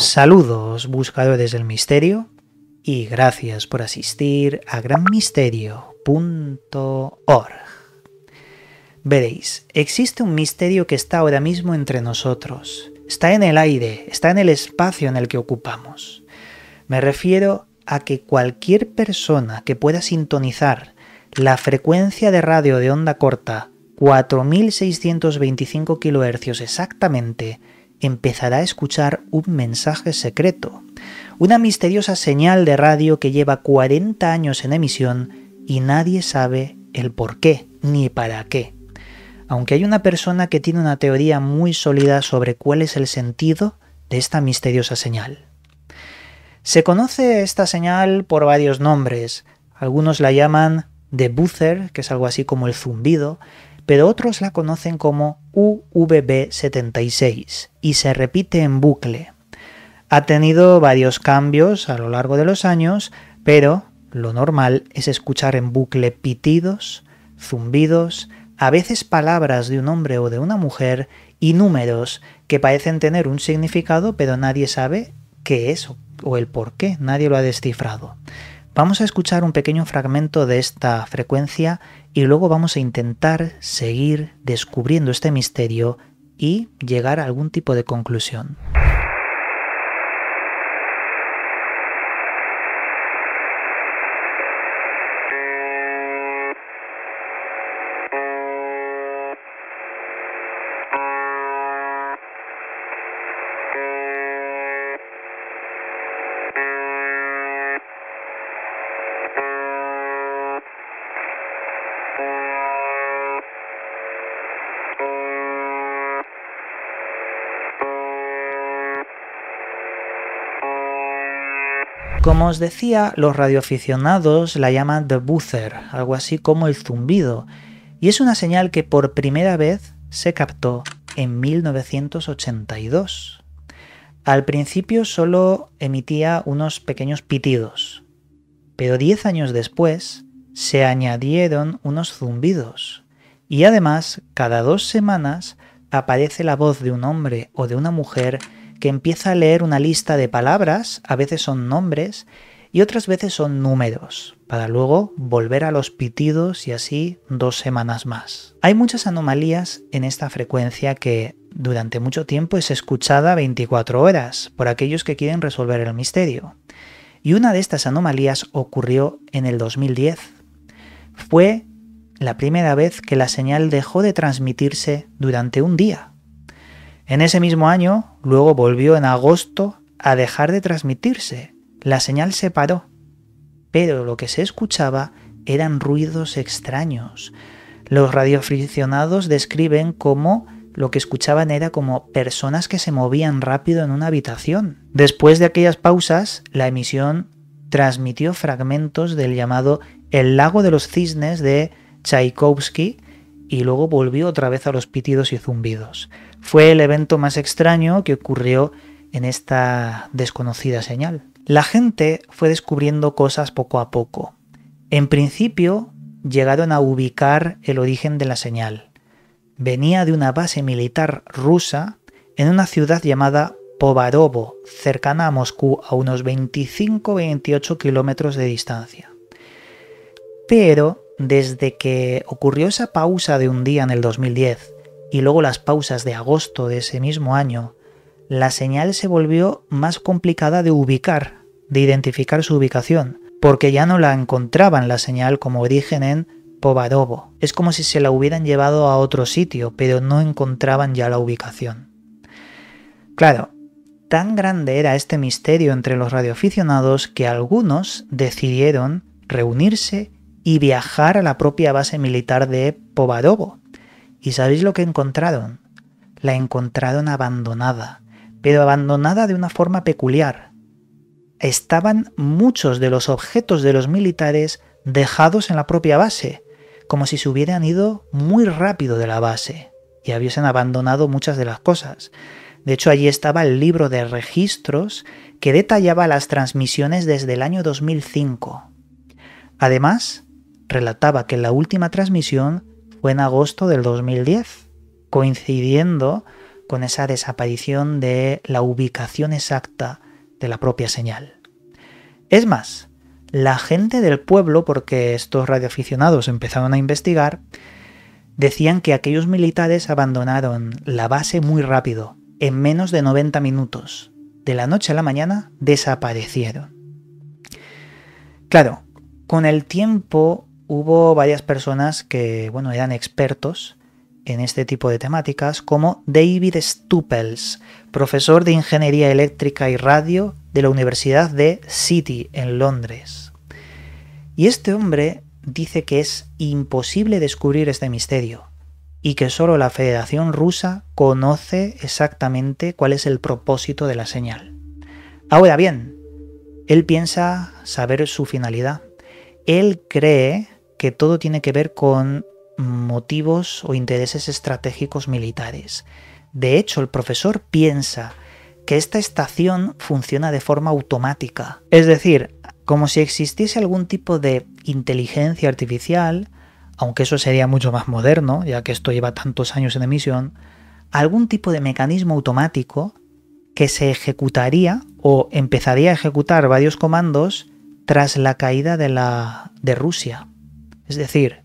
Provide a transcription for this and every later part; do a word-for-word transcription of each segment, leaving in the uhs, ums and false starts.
Saludos, buscadores del misterio, y gracias por asistir a gran misterio punto org. Veréis, existe un misterio que está ahora mismo entre nosotros. Está en el aire, está en el espacio en el que ocupamos. Me refiero a que cualquier persona que pueda sintonizar la frecuencia de radio de onda corta cuatro mil seiscientos veinticinco kilohercios exactamente, empezará a escuchar un mensaje secreto, una misteriosa señal de radio que lleva cuarenta años en emisión y nadie sabe el por qué ni para qué. Aunque hay una persona que tiene una teoría muy sólida sobre cuál es el sentido de esta misteriosa señal. Se conoce esta señal por varios nombres. Algunos la llaman The Buzzer, que es algo así como el zumbido, pero otros la conocen como U V B setenta y seis y se repite en bucle. Ha tenido varios cambios a lo largo de los años, pero lo normal es escuchar en bucle pitidos, zumbidos, a veces palabras de un hombre o de una mujer y números que parecen tener un significado, pero nadie sabe qué es o el por qué, nadie lo ha descifrado. Vamos a escuchar un pequeño fragmento de esta frecuencia y luego vamos a intentar seguir descubriendo este misterio y llegar a algún tipo de conclusión. Como os decía, los radioaficionados la llaman The Buzzer, algo así como el zumbido, y es una señal que por primera vez se captó en mil novecientos ochenta y dos. Al principio solo emitía unos pequeños pitidos, pero diez años después se añadieron unos zumbidos, y además cada dos semanas aparece la voz de un hombre o de una mujer que empieza a leer una lista de palabras, a veces son nombres y otras veces son números, para luego volver a los pitidos y así dos semanas más. Hay muchas anomalías en esta frecuencia que durante mucho tiempo es escuchada veinticuatro horas por aquellos que quieren resolver el misterio. Y una de estas anomalías ocurrió en el dos mil diez. Fue la primera vez que la señal dejó de transmitirse durante un día. En ese mismo año, luego volvió en agosto a dejar de transmitirse. La señal se paró, pero lo que se escuchaba eran ruidos extraños. Los radioaficionados describen cómo lo que escuchaban era como personas que se movían rápido en una habitación. Después de aquellas pausas, la emisión transmitió fragmentos del llamado El lago de los cisnes de Tchaikovsky y luego volvió otra vez a los pitidos y zumbidos. Fue el evento más extraño que ocurrió en esta desconocida señal. La gente fue descubriendo cosas poco a poco. En principio, llegaron a ubicar el origen de la señal. Venía de una base militar rusa en una ciudad llamada Povarovo, cercana a Moscú, a unos veinticinco a veintiocho kilómetros de distancia. Pero desde que ocurrió esa pausa de un día en el dos mil diez y luego las pausas de agosto de ese mismo año, la señal se volvió más complicada de ubicar, de identificar su ubicación, porque ya no la encontraban la señal como origen en Povarovo. Es como si se la hubieran llevado a otro sitio, pero no encontraban ya la ubicación. Claro, tan grande era este misterio entre los radioaficionados que algunos decidieron reunirse y viajar a la propia base militar de Povarovo. ¿Y sabéis lo que encontraron? La encontraron abandonada, pero abandonada de una forma peculiar. Estaban muchos de los objetos de los militares dejados en la propia base, como si se hubieran ido muy rápido de la base y hubiesen abandonado muchas de las cosas. De hecho, allí estaba el libro de registros que detallaba las transmisiones desde el año dos mil cinco. Además, relataba que la última transmisión fue en agosto del dos mil diez, coincidiendo con esa desaparición de la ubicación exacta de la propia señal. Es más, la gente del pueblo, porque estos radioaficionados empezaron a investigar, decían que aquellos militares abandonaron la base muy rápido, en menos de noventa minutos. De la noche a la mañana desaparecieron. Claro, con el tiempo hubo varias personas que, bueno, eran expertos en este tipo de temáticas, como David Stuppels, profesor de Ingeniería Eléctrica y Radio de la Universidad de City, en Londres. Y este hombre dice que es imposible descubrir este misterio y que solo la Federación Rusa conoce exactamente cuál es el propósito de la señal. Ahora bien, él piensa saber su finalidad. Él cree que todo tiene que ver con motivos o intereses estratégicos militares. De hecho, el profesor piensa que esta estación funciona de forma automática, es decir, como si existiese algún tipo de inteligencia artificial, aunque eso sería mucho más moderno, ya que esto lleva tantos años en emisión, algún tipo de mecanismo automático que se ejecutaría o empezaría a ejecutar varios comandos tras la caída de, la, de Rusia. Es decir,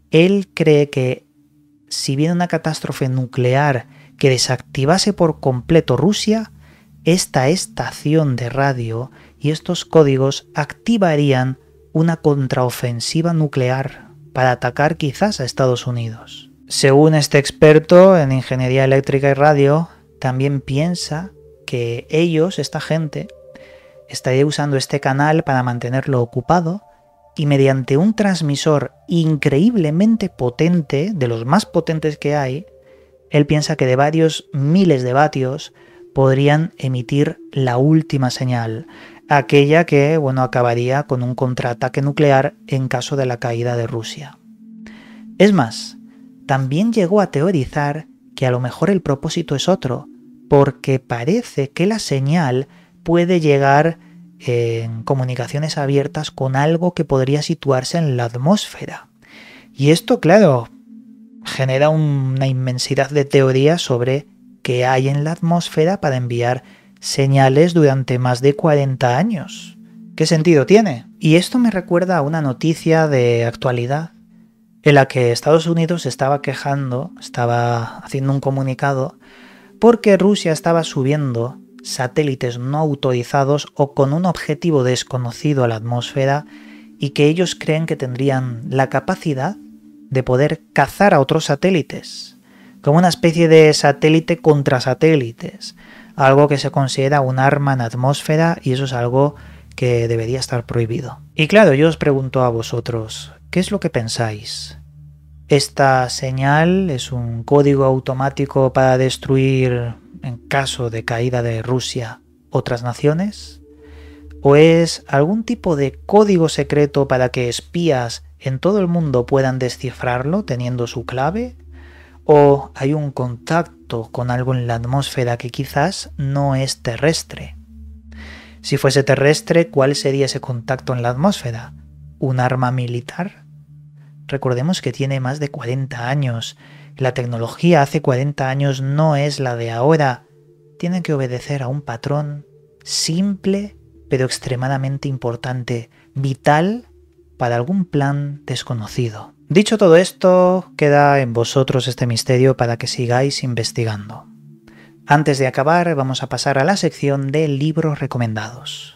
él cree que si viene una catástrofe nuclear que desactivase por completo Rusia, esta estación de radio y estos códigos activarían una contraofensiva nuclear para atacar quizás a Estados Unidos. Según este experto en ingeniería eléctrica y radio, también piensa que ellos, esta gente, estaría usando este canal para mantenerlo ocupado y mediante un transmisor increíblemente potente, de los más potentes que hay, él piensa que de varios miles de vatios podrían emitir la última señal, aquella que, bueno, acabaría con un contraataque nuclear en caso de la caída de Rusia. Es más, también llegó a teorizar que a lo mejor el propósito es otro, porque parece que la señal puede llegar en comunicaciones abiertas con algo que podría situarse en la atmósfera. Y esto, claro, genera una inmensidad de teorías sobre qué hay en la atmósfera para enviar señales durante más de cuarenta años. ¿Qué sentido tiene? Y esto me recuerda a una noticia de actualidad en la que Estados Unidos estaba quejando, estaba haciendo un comunicado, porque Rusia estaba subiendo satélites no autorizados o con un objetivo desconocido a la atmósfera y que ellos creen que tendrían la capacidad de poder cazar a otros satélites, como una especie de satélite contra satélites, algo que se considera un arma en atmósfera y eso es algo que debería estar prohibido. Y claro, yo os pregunto a vosotros, ¿qué es lo que pensáis? ¿Esta señal es un código automático para destruir, en caso de caída de Rusia, otras naciones? ¿O es algún tipo de código secreto para que espías en todo el mundo puedan descifrarlo teniendo su clave? ¿O hay un contacto con algo en la atmósfera que quizás no es terrestre? Si fuese terrestre, ¿cuál sería ese contacto en la atmósfera? ¿Un arma militar? Recordemos que tiene más de cuarenta años. La tecnología hace cuarenta años no es la de ahora. Tiene que obedecer a un patrón simple, pero extremadamente importante, vital para algún plan desconocido. Dicho todo esto, queda en vosotros este misterio para que sigáis investigando. Antes de acabar, vamos a pasar a la sección de libros recomendados.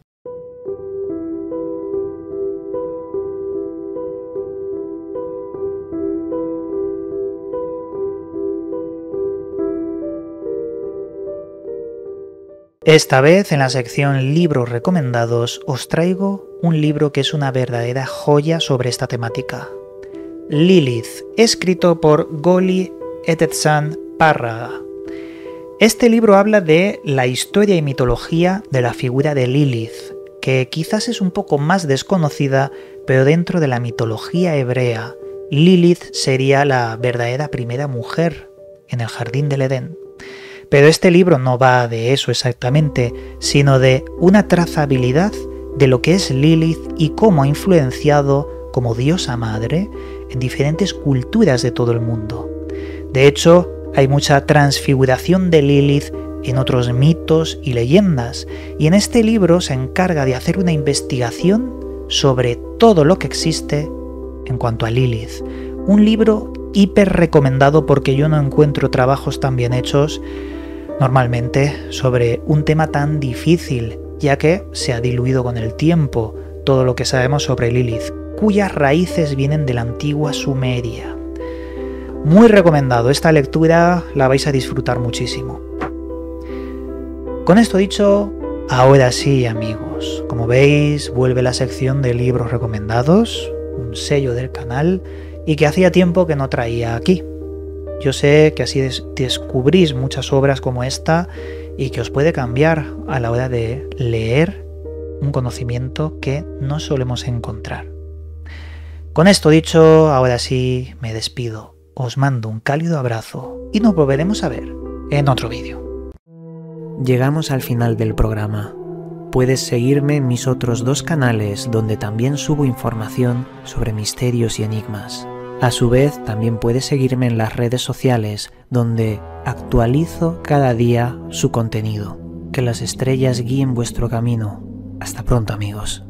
Esta vez, en la sección Libros recomendados, os traigo un libro que es una verdadera joya sobre esta temática. Lilith, escrito por Goli Etezan-Párraga. Este libro habla de la historia y mitología de la figura de Lilith, que quizás es un poco más desconocida, pero dentro de la mitología hebrea, Lilith sería la verdadera primera mujer en el jardín del Edén. Pero este libro no va de eso exactamente, sino de una trazabilidad de lo que es Lilith y cómo ha influenciado como diosa madre en diferentes culturas de todo el mundo. De hecho, Hay mucha transfiguración de Lilith en otros mitos y leyendas, y en este libro se encarga de hacer una investigación sobre todo lo que existe en cuanto a Lilith. Un libro hiper recomendado porque yo no encuentro trabajos tan bien hechos normalmente sobre un tema tan difícil, ya que se ha diluido con el tiempo todo lo que sabemos sobre Lilith, cuyas raíces vienen de la antigua Sumeria. Muy recomendado, esta lectura la vais a disfrutar muchísimo. Con esto dicho, ahora sí, amigos, como veis, vuelve la sección de libros recomendados, un sello del canal y que hacía tiempo que no traía aquí. Yo sé que así des- descubrís muchas obras como esta y que os puede cambiar a la hora de leer un conocimiento que no solemos encontrar. Con esto dicho, ahora sí me despido. Os mando un cálido abrazo y nos volveremos a ver en otro vídeo. Llegamos al final del programa. Puedes seguirme en mis otros dos canales donde también subo información sobre misterios y enigmas. A su vez, también puedes seguirme en las redes sociales donde actualizo cada día su contenido. Que las estrellas guíen vuestro camino. Hasta pronto, amigos.